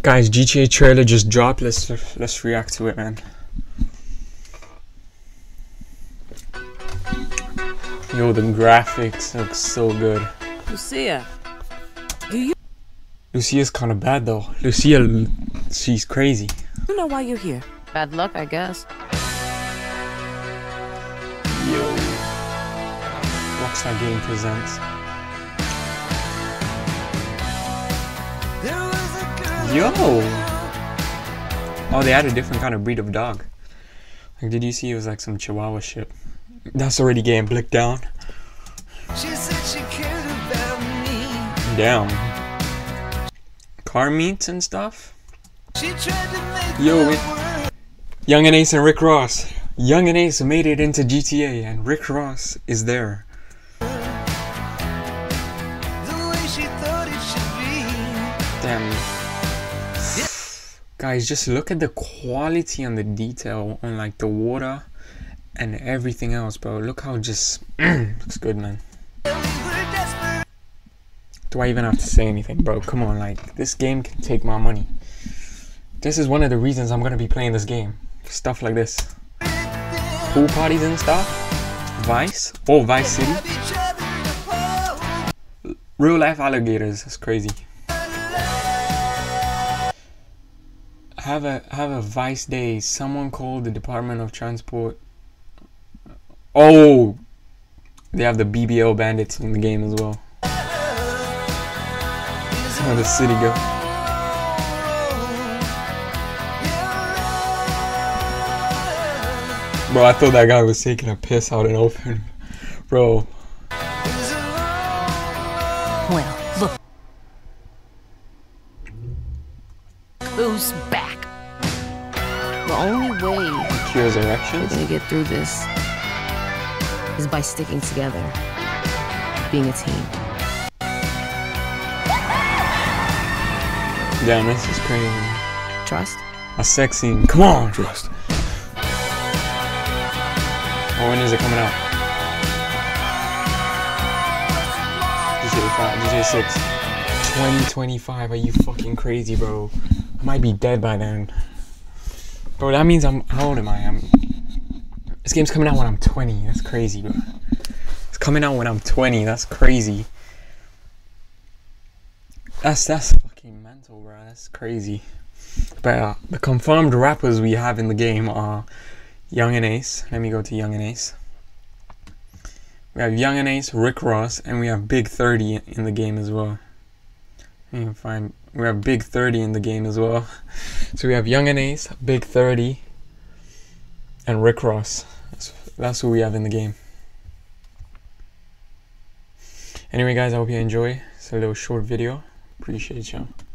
Guys, GTA trailer just dropped. Let's react to it, man. Yo, the graphics look so good. Lucia, do you Lucia's kind of bad though. Lucia, she's crazy. know why you're here? Bad luck, I guess. Yo, Rockstar Game presents. Yo! Oh, they had a different kind of breed of dog. Like, did you see it was like some Chihuahua shit? That's already getting blicked down. She said she cared about me. Damn. Car meets and stuff? She tried to make Yo, my wait. world. Young and Ace and Rick Ross. Young and Ace made it into GTA and Rick Ross is there. The way she thought it should be. Damn. Guys, just look at the quality and the detail on like the water and everything else, bro. Look how just looks good, man. We were desperate. Do I even have to say anything, bro? Come on, like, this game can take my money. This is one of the reasons I'm gonna be playing this game. Stuff like this. Pool parties and stuff. Vice. Oh, Vice City. Have each other apart. Real life alligators. That's crazy. Have a Vice day. Someone called the Department of Transport. Oh, they have the BBL bandits in the game as well. How the city go? Bro, I thought that guy was taking a piss out in open. Bro, Well, look. Who's back? The only way cures we're erections. gonna get through this is by sticking together, being a team. Damn, this is crazy. Trust? A sex scene. Come on. Trust. Oh, when is it coming out? GTA 5, GTA 6. 2025, are you fucking crazy, bro? I might be dead by then. Bro, that means how old am I? This game's coming out when I'm 20. That's crazy, bro. It's coming out when I'm 20. That's crazy. That's fucking mental, bro. That's crazy. But the confirmed rappers we have in the game are Young and Ace. Let me go to Young and Ace. We have Young and Ace, Rick Ross, and we have Big 30 in the game as well. You can find we have Big 30 in the game as well. So we have Young and Ace, Big 30, and Rick Ross. That's who we have in the game. Anyway, guys, I hope you enjoy. It's a little short video. Appreciate you.